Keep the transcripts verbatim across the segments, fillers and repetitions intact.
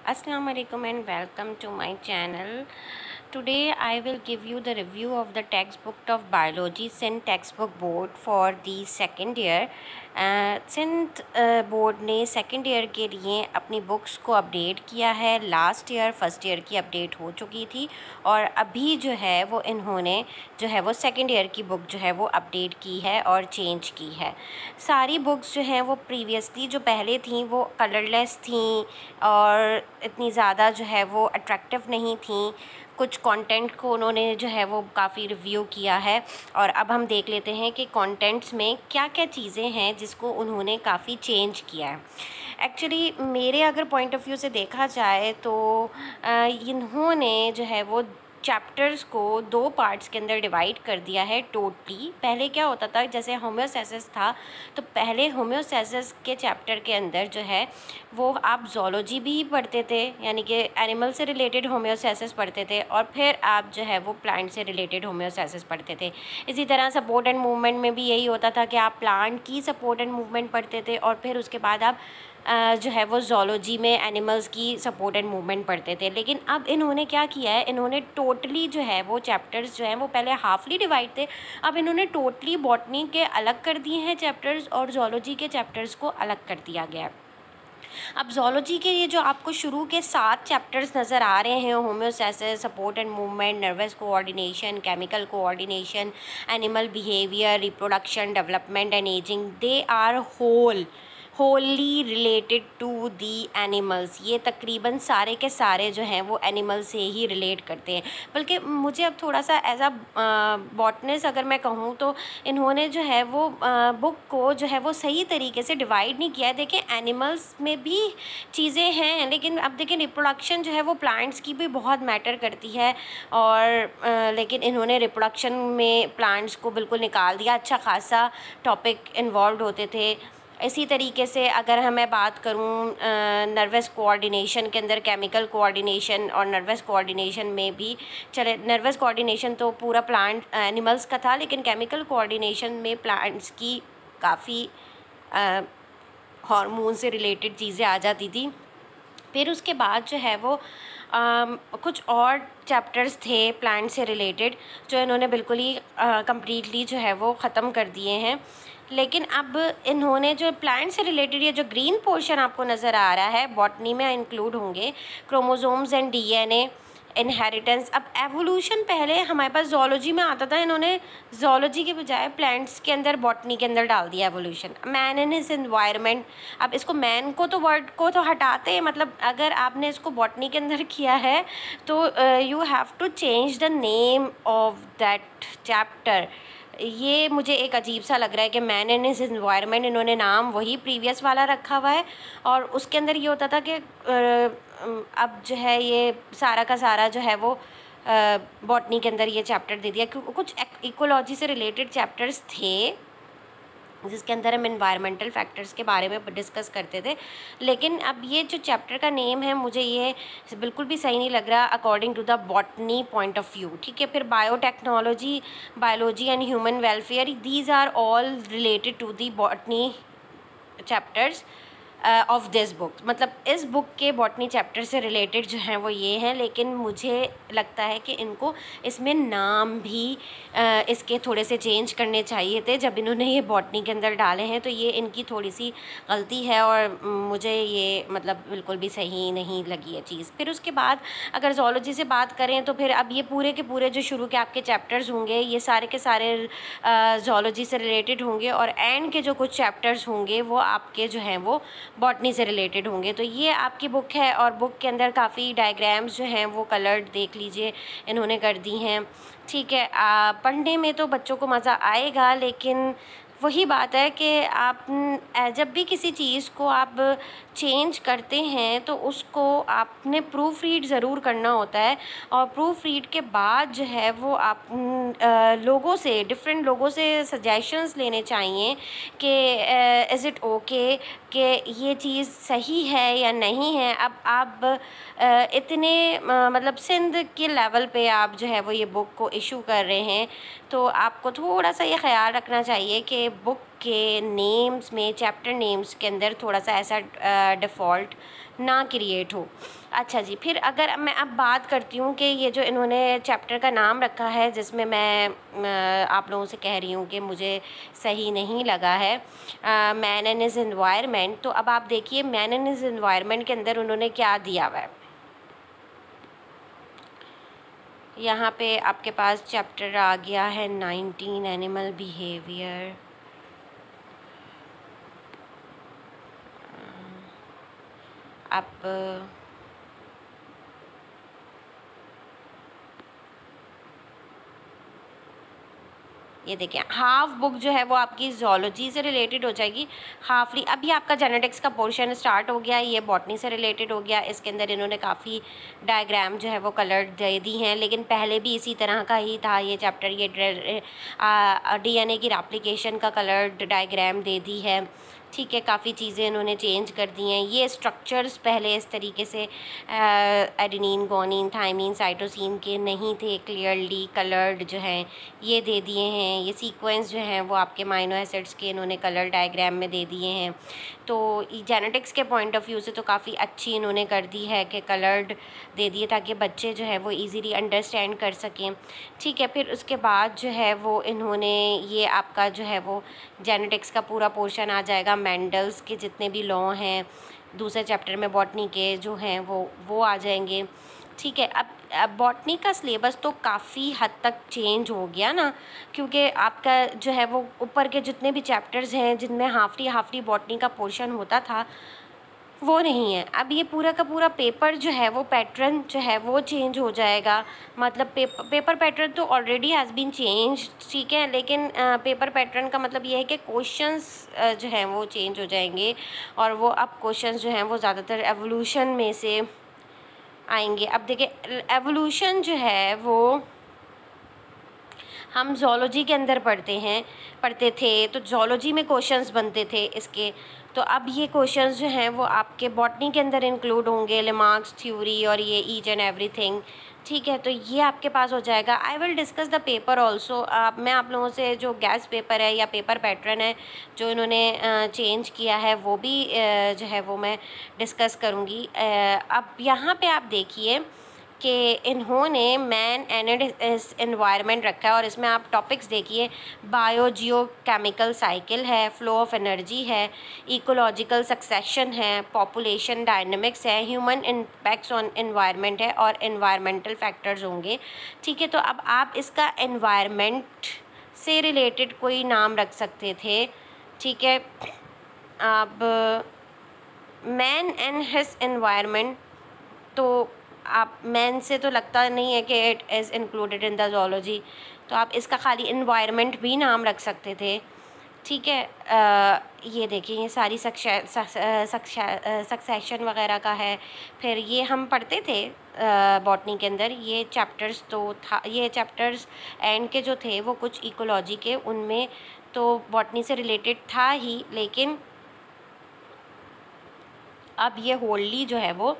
Assalamu alaikum and welcome to my channel. Today I will give you the review of the textbook of biology Sindh textbook board for the second year. Sindh board ने second year के लिए अपनी books को update किया है। Last year first year की update हो चुकी थी और अभी जो है वो इन्होंने जो है वो सेकेंड ईयर की बुक जो है वो अपडेट की है और चेंज की है। सारी बुक्स जो हैं वो प्रीवियसली जो पहले थी वो कलरलेस थी और इतनी ज़्यादा जो है वो अट्रैक्टिव नहीं थी। कुछ कंटेंट को उन्होंने जो है वो काफ़ी रिव्यू किया है और अब हम देख लेते हैं कि कंटेंट्स में क्या क्या चीज़ें हैं जिसको उन्होंने काफ़ी चेंज किया है। एक्चुअली मेरे अगर पॉइंट ऑफ व्यू से देखा जाए तो इन्होंने जो है वो चैप्टर्स को दो पार्ट्स के अंदर डिवाइड कर दिया है टोटली। पहले क्या होता था, जैसे होम्योस्टैसिस था तो पहले होम्योस्टैसिस के चैप्टर के अंदर जो है वो आप ज़ूलॉजी भी पढ़ते थे, यानी कि एनिमल से रिलेटेड होम्योस्टैसिस पढ़ते थे और फिर आप जो है वो प्लांट से रिलेटेड होम्योस्टैसिस पढ़ते थे। इसी तरह सपोर्ट एंड मूवमेंट में भी यही होता था कि आप प्लांट की सपोर्ट एंड मूवमेंट पढ़ते थे और फिर उसके बाद आप जो है वो ज़ूलॉजी में एनिमल्स की सपोर्ट एंड मूवमेंट पढ़ते थे। लेकिन अब इन्होंने क्या किया है, इन्होंने टोटली जो है वो चैप्टर्स जो हैं वो पहले हाफली डिवाइड थे, अब इन्होंने टोटली बॉटनी के अलग कर दिए हैं चैप्टर्स और ज़ूलॉजी के चैप्टर्स को अलग कर दिया गया है। अब ज़ूलॉजी के ये जो आपको शुरू के सात चैप्टर्स नज़र आ रहे हैं, homeostasis, support and movement, nervous coordination, chemical coordination, animal behaviour, reproduction, development and ageing, they are whole wholly related to the animals. ये तकरीबन सारे के सारे जो हैं वो एनिमल से ही रिलेट करते हैं। बल्कि मुझे अब थोड़ा सा एज अ बॉटनिस्ट अगर मैं कहूँ तो इन्होंने जो है वो बुक को जो है वो सही तरीके से डिवाइड नहीं किया है। देखिए एनिमल्स में भी चीज़ें हैं, लेकिन अब देखिए रिप्रोडक्शन जो है वो प्लांट्स की भी बहुत मैटर करती है और आ, लेकिन इन्होंने रिप्रोडक्शन में प्लांट्स को बिल्कुल निकाल दिया। अच्छा खासा टॉपिक इन्वॉल्व होते थे। इसी तरीके से अगर मैं बात करूँ नर्वस कोऑर्डिनेशन के अंदर, केमिकल कोऑर्डिनेशन और नर्वस कोऑर्डिनेशन में भी चले, नर्वस कोऑर्डिनेशन तो पूरा प्लांट एनिमल्स का था, लेकिन केमिकल कोऑर्डिनेशन में प्लांट्स की काफ़ी हार्मोन से रिलेटेड चीज़ें आ जाती थी। फिर उसके बाद जो है वो आ, कुछ और चैप्टर्स थे प्लांट से रिलेटेड जो इन्होंने बिल्कुल ही कम्प्लीटली जो है वो ख़त्म कर दिए हैं। लेकिन अब इन्होंने जो प्लांट से रिलेटेड ये जो ग्रीन पोर्शन आपको नज़र आ रहा है, बॉटनी में इंक्लूड होंगे क्रोमोसोम्स एंड डीएनए, इनहेरिटेंस। अब एवोल्यूशन पहले हमारे पास ज़ूलॉजी में आता था, इन्होंने ज़ूलॉजी के बजाय प्लांट्स के अंदर बॉटनी के अंदर डाल दिया evolution. Man and his environment, अब इसको मैन को तो वर्ड को तो हटाते हैं, मतलब अगर आपने इसको बॉटनी के अंदर किया है तो you have to change the name of that chapter. ये मुझे एक अजीब सा लग रहा है कि मैन एंड हिज एनवायरनमेंट, इन्होंने नाम वही प्रीवियस वाला रखा हुआ है और उसके अंदर ये होता था कि अब जो है ये सारा का सारा जो है वो बॉटनी के अंदर ये चैप्टर दे दिया। कुछ इकोलॉजी से रिलेटेड चैप्टर्स थे जिसके अंदर हम इन्वायरमेंटल फैक्टर्स के बारे में डिस्कस करते थे, लेकिन अब ये जो चैप्टर का नेम है मुझे ये बिल्कुल भी सही नहीं लग रहा according to the botany point of view. ठीक है, फिर biotechnology, biology and human welfare, these are all related to the botany chapters of this book. मतलब इस बुक के बॉटनी चैप्टर से रिलेटेड जो हैं वो ये हैं, लेकिन मुझे लगता है कि इनको इसमें नाम भी uh, इसके थोड़े से चेंज करने चाहिए थे। जब इन्होंने ये बॉटनी के अंदर डाले हैं तो ये इनकी थोड़ी सी गलती है और मुझे ये मतलब बिल्कुल भी सही नहीं लगी है चीज़। फिर उसके बाद अगर ज़ूलॉजी से बात करें तो फिर अब ये पूरे के पूरे जो शुरू के आपके चैप्टर्स होंगे ये सारे के सारे ज़ूलॉजी से रिलेटेड होंगे और एंड के जो कुछ चैप्टर्स होंगे वो आपके जो हैं वो बॉटनी से रिलेटेड होंगे। तो ये आपकी बुक है और बुक के अंदर काफ़ी डायग्राम्स जो हैं वो कलर्ड देख लीजिए इन्होंने कर दी हैं। ठीक है, पढ़ने में तो बच्चों को मज़ा आएगा, लेकिन वही बात है कि आप जब भी किसी चीज़ को आप चेंज करते हैं तो उसको आपने प्रूफ रीड ज़रूर करना होता है और प्रूफ रीड के बाद जो है वो आप आ, लोगों से, डिफरेंट लोगों से सजेशंस लेने चाहिए कि इज़ इट ओके कि ये चीज़ सही है या नहीं है। अब आप आ, इतने आ, मतलब सिंध के लेवल पे आप जो है वो ये बुक को इशू कर रहे हैं तो आपको थोड़ा सा ये ख्याल रखना चाहिए कि बुक के नेम्स में, चैप्टर नेम्स के अंदर थोड़ा सा ऐसा डिफ़ॉल्ट ना क्रिएट हो। अच्छा जी, फिर अगर मैं अब बात करती हूँ कि ये जो इन्होंने चैप्टर का नाम रखा है, जिसमें मैं आप लोगों से कह रही हूँ कि मुझे सही नहीं लगा है, मैन एंड हिज एनवायरनमेंट, तो अब आप देखिए मैन एंड हिज एनवायरनमेंट के अंदर उन्होंने क्या दिया हुआ है। यहाँ पे आपके पास चैप्टर आ गया है नाइनटीन, एनिमल बिहेवियर। आप ये देखिए, हाफ बुक जो है वो आपकी जोलॉजी से रिलेटेड हो जाएगी, हाफली अभी आपका जेनेटिक्स का पोर्शन स्टार्ट हो गया, ये बॉटनी से रिलेटेड हो गया। इसके अंदर इन्होंने काफ़ी डायग्राम जो है वो कलर दे दी हैं, लेकिन पहले भी इसी तरह का ही था ये चैप्टर। ये डीएनए की रेप्लिकेशन का कलर डायग्राम दे दी है, ठीक है। काफ़ी चीज़ें इन्होंने चेंज कर दी हैं। ये स्ट्रक्चर्स पहले इस तरीके से एडेनिन, गुआनिन, थायमिन, साइटोसिन के नहीं थे, क्लियरली कलर्ड जो हैं ये दे दिए हैं। ये सीक्वेंस जो हैं वो आपके माइनो एसिड्स के इन्होंने कलर डायग्राम में दे दिए हैं। तो जेनेटिक्स के पॉइंट ऑफ व्यू से तो काफ़ी अच्छी इन्होंने कर दी है कि कलर्ड दे दिए, ताकि बच्चे जो है वो ईज़िली अंडरस्टैंड कर सकें, ठीक है। फिर उसके बाद जो है वो इन्होंने ये आपका जो है वो जेनेटिक्स का पूरा पोर्शन आ जाएगा, मेंडल्स के जितने भी लॉ हैं दूसरे चैप्टर में बॉटनी के जो हैं वो वो आ जाएंगे, ठीक है। अब अब बॉटनी का सिलेबस तो काफ़ी हद तक चेंज हो गया ना, क्योंकि आपका जो है वो ऊपर के जितने भी चैप्टर्स हैं जिनमें हाफली हाफली बॉटनी का पोर्शन होता था वो नहीं है। अब ये पूरा का पूरा पेपर जो है वो पैटर्न जो है वो चेंज हो जाएगा। मतलब पेपर पेपर पैटर्न तो ऑलरेडी हैज़ बीन चेंज, ठीक है, लेकिन आ, पेपर पैटर्न का मतलब ये है कि क्वेश्चंस जो हैं वो चेंज हो जाएंगे, और वो अब क्वेश्चंस जो हैं वो ज़्यादातर एवोल्यूशन में से आएंगे। अब देखिए एवोल्यूशन जो है वो हम ज़ूलॉजी के अंदर पढ़ते हैं पढ़ते थे, तो ज़ूलॉजी में क्वेश्चंस बनते थे इसके। तो अब ये क्वेश्चंस जो हैं वो आपके बॉटनी के अंदर इंक्लूड होंगे, लेमार्क्स थ्योरी और ये ईच एंड एवरीथिंग, ठीक है। तो ये आपके पास हो जाएगा। I will discuss the paper also. आप मैं आप लोगों से जो गैस पेपर है या पेपर पैटर्न है जो इन्होंने चेंज किया है वो भी जो है वो मैं डिस्कस करूँगी। अब यहाँ पे आप देखिए कि इन्होंने मैन एंड इस एनवायरनमेंट रखा है, और इसमें आप टॉपिक्स देखिए, बायो जियो केमिकल साइकिल है, फ्लो ऑफ एनर्जी है, इकोलॉजिकल सक्सेशन है, पॉपुलेशन डायनेमिक्स है, ह्यूमन इम्पैक्ट्स ऑन एनवायरनमेंट है, और एनवायरमेंटल फैक्टर्स होंगे, ठीक है। तो अब आप इसका एनवायरनमेंट से रिलेटेड कोई नाम रख सकते थे, ठीक है। अब मैन एंड हिज एनवायरनमेंट, तो आप मैन से तो लगता नहीं है कि it is included in the zoology, तो आप इसका खाली एनवायरनमेंट भी नाम रख सकते थे, ठीक है। आ, ये देखिए ये सारी सक्सेशन वगैरह का है। फिर ये हम पढ़ते थे बॉटनी के अंदर, ये चैप्टर्स तो था, ये चैप्टर्स एंड के जो थे वो कुछ इकोलॉजी के, उनमें तो बॉटनी से रिलेटेड था ही, लेकिन अब ये होल्ली जो है वो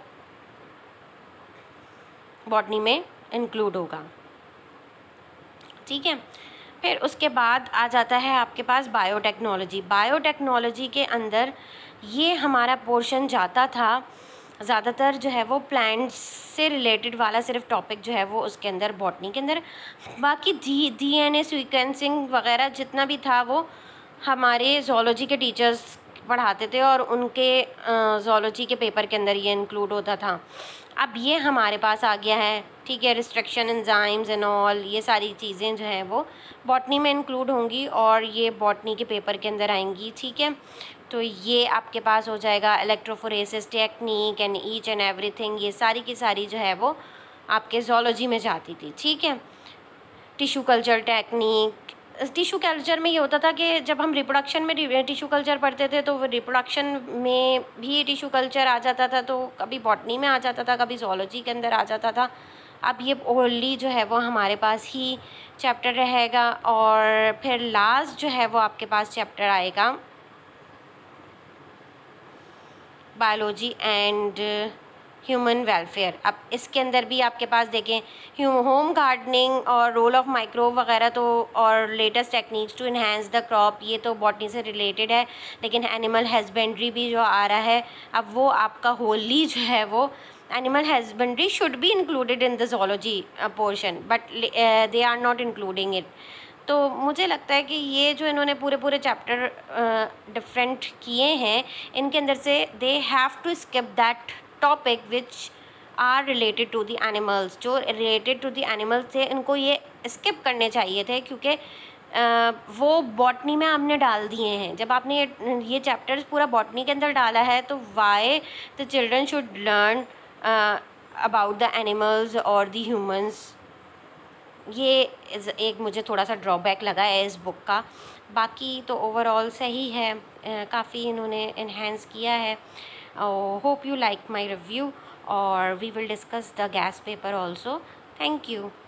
बॉटनी में इंक्लूड होगा, ठीक है। फिर उसके बाद आ जाता है आपके पास बायोटेक्नोलॉजी। बायोटेक्नोलॉजी के अंदर ये हमारा पोर्शन जाता था ज़्यादातर जो है वो प्लांट्स से रिलेटेड वाला सिर्फ टॉपिक जो है वो उसके अंदर बॉटनी के अंदर, बाकी डी डीएनए सीक्वेंसिंग वगैरह जितना भी था वो हमारे ज़ूलॉजी के टीचर्स पढ़ाते थे, और उनके ज़ूलॉजी के पेपर के अंदर ये इंक्लूड होता था। अब ये हमारे पास आ गया है, ठीक है। रिस्ट्रिक्शन एंजाइम्स एंड ऑल, ये सारी चीज़ें जो हैं वो बॉटनी में इंक्लूड होंगी और ये बॉटनी के पेपर के अंदर आएंगी, ठीक है। तो ये आपके पास हो जाएगा electrophoresis technique and each and everything, ये सारी की सारी जो है वो आपके ज़ूलॉजी में जाती थी, ठीक है। Tissue culture technique, tissue culture में ये होता था कि जब हम रिप्रोडक्शन में टिश्यू कल्चर पढ़ते थे तो रिप्रोडक्शन में भी टिश्यू कल्चर आ जाता था, तो कभी बॉटनी में आ जाता था, कभी ज़ूलॉजी के अंदर आ जाता था। अब ये ओनली जो है वो हमारे पास ही चैप्टर रहेगा, और फिर लास्ट जो है वो आपके पास चैप्टर आएगा बायोलॉजी एंड ह्यूमन वेलफेयर। अब इसके अंदर भी आपके पास देखें होम गार्डनिंग और रोल ऑफ माइक्रोब वगैरह तो और latest techniques to enhance the crop, ये तो बॉटनी से रिलेटेड है। लेकिन एनिमल हस्बेंड्री भी जो आ रहा है अब वो आपका होली जो है वो animal husbandry should be included in the zoology portion, but they are not including it. तो मुझे लगता है कि ये जो इन्होंने पूरे पूरे चैप्टर डिफरेंट किए हैं, इनके अंदर से they have to skip that topic which are related to the animals. जो रिलेटेड टू द एनिमल्स थे इनको ये स्किप करने चाहिए थे, क्योंकि Uh, वो बॉटनी में आपने डाल दिए हैं। जब आपने ये ये चैप्टर्स पूरा बॉटनी के अंदर डाला है तो why the children should learn about the animals और द ह्यूमंस। ये एक मुझे थोड़ा सा ड्रॉबैक लगा है इस बुक का। बाकी तो ओवरऑल सही है, uh, काफ़ी इन्होंने इन्हेंस किया है। Hope you like my review और we will discuss the guess paper also. Thank you.